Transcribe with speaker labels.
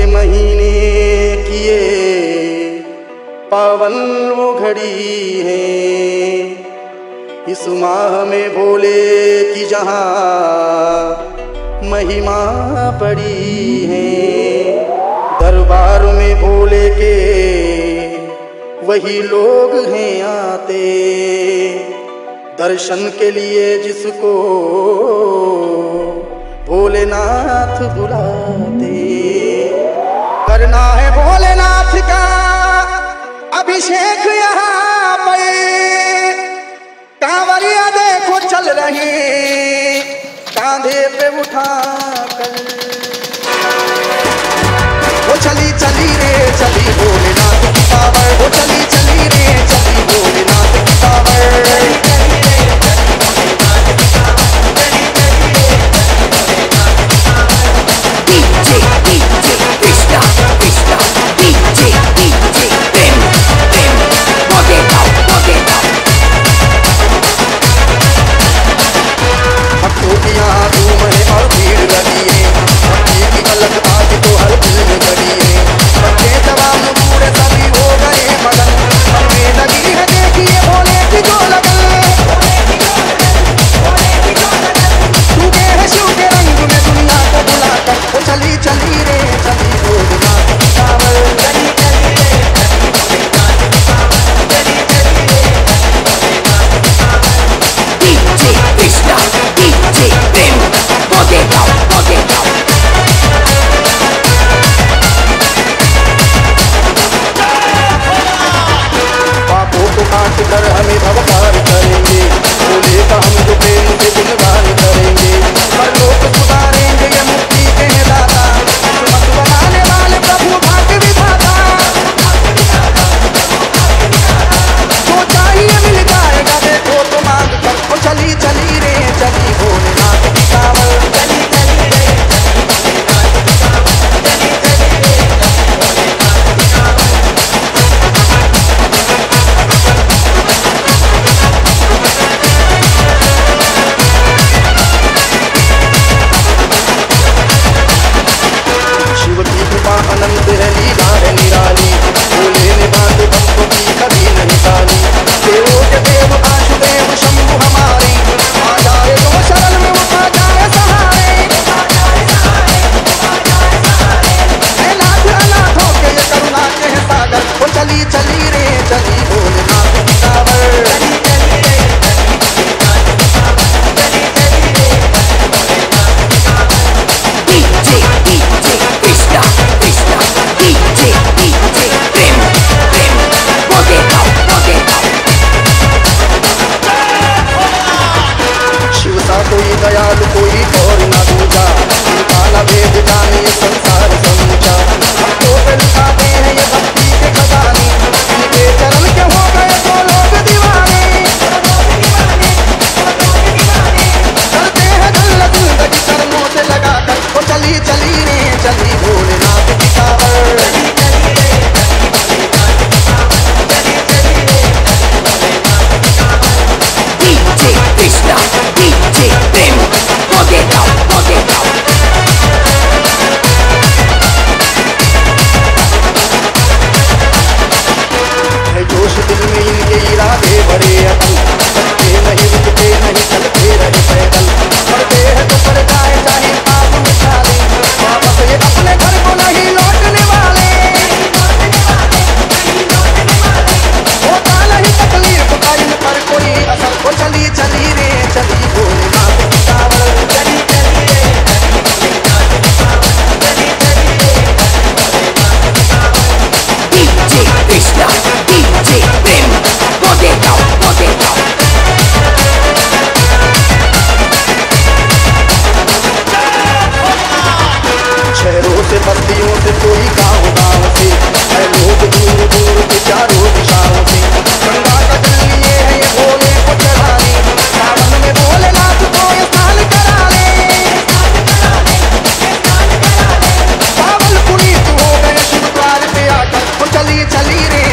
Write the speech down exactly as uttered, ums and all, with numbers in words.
Speaker 1: के महीने किए पावन वो घड़ी है। इस माह में भोले की जहाँ महिमा पड़ी है। दरबार में भोले के वही लोग हैं आते, दर्शन के लिए जिसको भोलेनाथ बुलाते। करना है भोलेनाथ का अभिषेक यहाँ पर, कांवरिया देखो चल रहे कांधे पे उठा कर। वो चली चली रे चली भोलेनाथ की पावर, वो चली चली रे चली भोलेनाथ की power.
Speaker 2: DJ DJ Krishna Krishna DJ DJ Prem Prem मोगे गाओ मोगे गाओ।
Speaker 1: भक्तों की यहाँ धूम है और भीड़ लगी है, भक्ति की अलग बात तो हर दिल में बड़ी है। बच्चे जवान बूढ़े सभी हो गए मगन, हमें लगी है देखिए भोले की जो लगन। टूटे है शिव के रंग में दुनिया को बुलाकर, वो चली चली रे चली भोलेनाथ की power.
Speaker 2: DJ Krishna DJ Prem मोगे गाओ मोगे गाओ।
Speaker 1: पापों को काट कर हमें भवपार करेंगे, भोले का हम जो प्रेम से गुणगान करेंगे। परलोक सुधारेंगे ये मुक्ति के दाता, किस्मत बनाने वाले प्रभु भाग्य विधाता। जो चाहिए मिल जाएगा देखो तो मांग कर, वो चली चली रे चली भोलेनाथ की पावर। शिव की कृपा अनंत है, लीला है निराली, भोले ने बात भक्तों की कभी नहीं टाली। देवों के देव वासुदेव शंभु हमारे, आ जाए तो शरण में वो आ जाए सहारे। हे नाथ अनाथों के ये करुणा के हैं सागर, वो चली चली रे चली भोलेनाथ की power.
Speaker 2: DJ DJ Krishna Krishna DJ DJ Prem Prem मोगे गाओ मोगे गाओ।
Speaker 1: शिव सा कोई दयालु कोई और न दूजा, काला वेद जाने संसार समूचा। भक्तों पे लुटाते हैं ये भक्ति के खजाने, इनके चरण के हो गए तो लोग दीवाने। करते हैं जल जिंदगी चरणों से लगाकर, वो चली चली रे चली भोलेनाथ की power.
Speaker 2: DJ Krishna DJ Prem मोगे गाओ मोगे गाओ।
Speaker 1: है जोश दिल में इनके इरादे बड़े अटल, चलते नहीं रुकते नहीं चलते रहे पैदल। बढ़ते हैं तो बढ़ जाए चाहे पाप मिटा ले, वापस ये अपने घर को नहीं लौटने वाले। होता नहीं तकलीफ का इन पर कोई असर, वो चली चली रे चली भोलेनाथ की power.
Speaker 2: DJ Krishna DJ Prem मोगे गाओ मोगे गाओ।
Speaker 1: शहरों से बस्तियों से कोई गाँव गाँव से, है लोग दूर दूर के चारों दिशाओं से। गंगा का जल लिए है ये भोले को चढ़ाने, सावन में भोलेनाथ को ये स्नान कराने। पावन पुनीत हो गए शिव द्वार पे आकर, वो चली चली रे